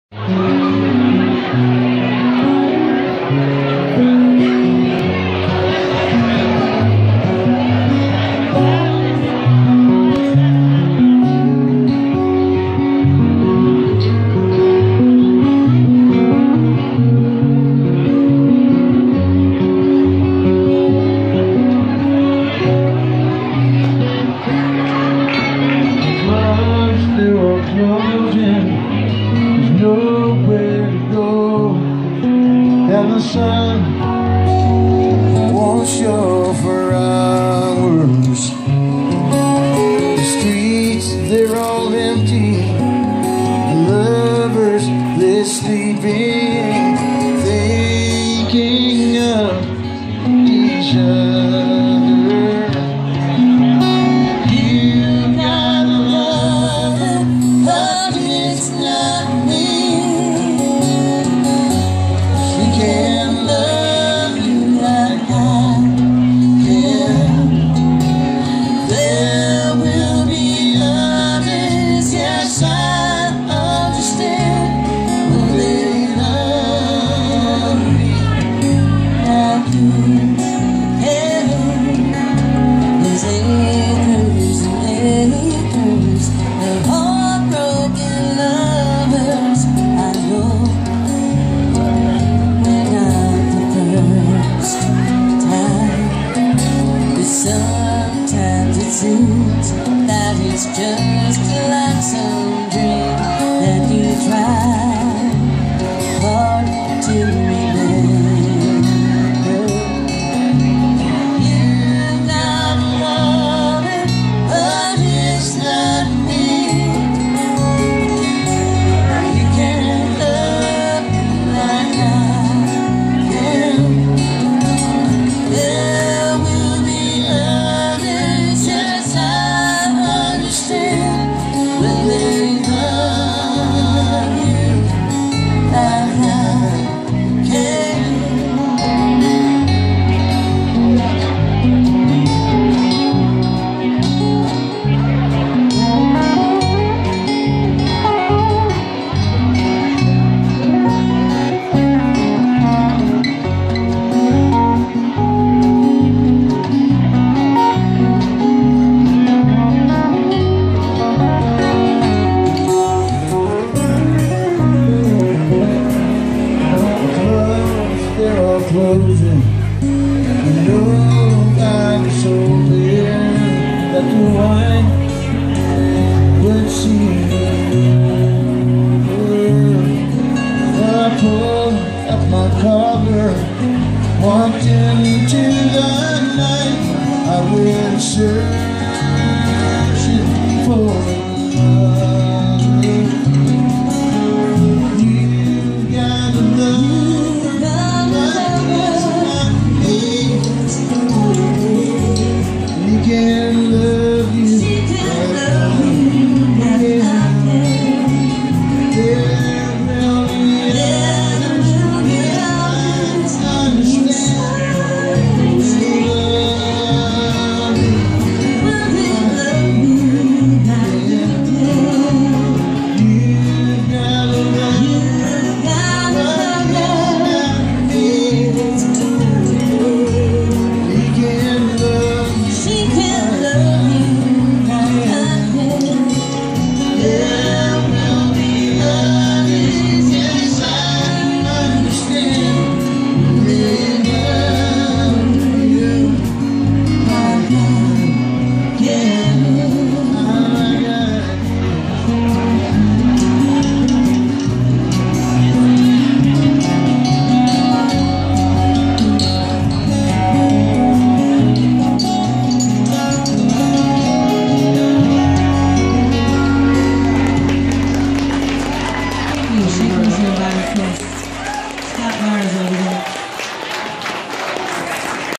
And the sun won't show for hours. The streets, they're all empty. Lovers, they're sleeping, thinking of each other. You got a lover, but it's not me. Can't love you like I can. There will be others, yes, I understand. Will they love me like you can? There's acres and acres of heartbroken lovers, I know. Sometimes it seems that it's just like some dream that you try hard to remember. You've got love, but it's not me. You can't love like I can. Closing, you know I'm so clear that the wine would see. I pulled up my collar, walked into the night. I will serve